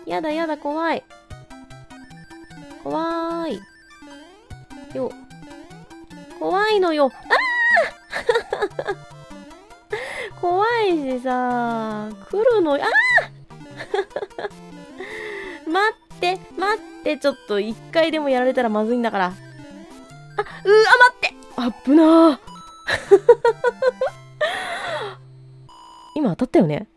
やだやだ、怖い。怖い。よ。怖いのよ。怖いしさ、来るの、待って、待って、ちょっと一回でもやられたらまずいんだから。待って、あっぶなー。今当たったよね。